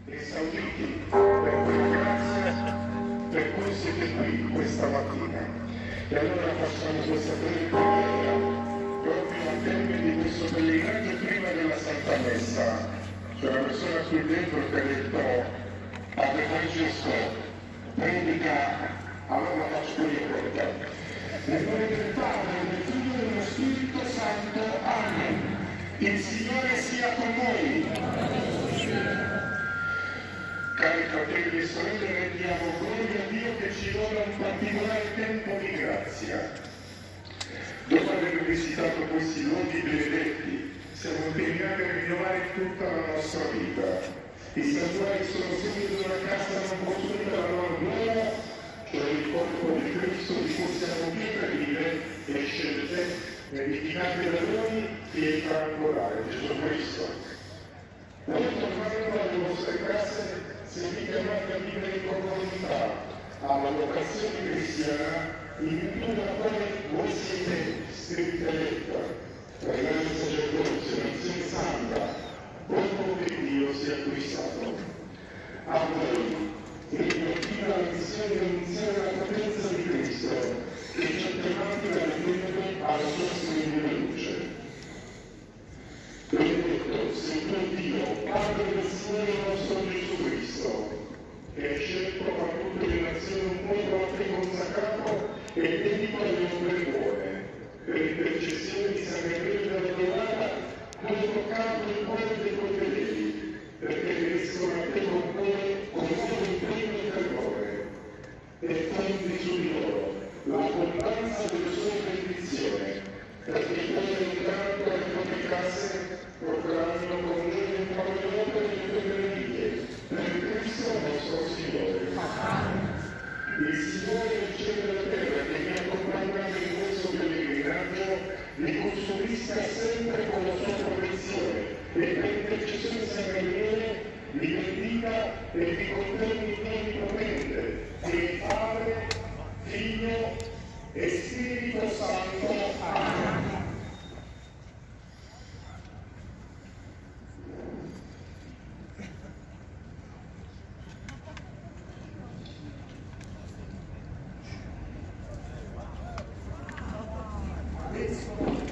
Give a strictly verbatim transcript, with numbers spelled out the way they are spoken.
esauriti per quella grazia per cui siete qui questa mattina. E allora facciamo questa breve preghiera proprio al termine di questo pellegrinaggio prima della Santa Messa. C'è una persona qui dentro che ha detto a Francesco predica, allora la faccio io per te. Nel nome del Padre, del Figlio e dello Spirito Santo. Amen. Il Signore sia con voi. Cari fratelli e sorelle, rendiamo gloria a Dio che ci dona un particolare tempo di grazia. Dopo aver visitato questi luoghi benedetti, siamo impegnati a rinnovare tutta la nostra vita. I santuari sono segni di una casa non costruita alla loro gloria, cioè il corpo di Cristo di cui siamo pietre vive e scelte, edificate da noi e triangolare Gesù Cristo. Voi tornando alle vostre case, siete chiamati a vivere in comunità, alla vocazione cristiana, in virtù della quale voi siete scritti eletta, pregare il sacerdozio, nazione santa, dopo che Dio sia acquistato. A voi, che riportiva la missione di annunziare la potenza di Cristo, che ci ha chiamati a riprenderlo alla sua splendida luce. Benedetto sia tu Dio, Padre del Signore nostro Gesù Cristo, che hai scelto tra tutte le nazioni un popolo a te consacrato e dedito alle opere buone, per intercessione di San Gabriele della Trovata, tu hai toccato il cuore dei tuoi fedeli, perché riescono a te con cuore con nuovo impegno e fervore, e fondi su di loro l'abbondanza delle sue benedizioni, perché poi entrando alle proprie case porteranno con loro in proprio opere le tue meraviglie, per Cristo nostro Signore. Il Signore del cielo e della terra che mi accompagna in questo pellegrinaggio vi custodisca sempre con la sua protezione e per intercessione di San Gabriele vi bendica e vi confermi in ogni potente, che è Padre, Figlio e Spirito Santo. Amen. Adesso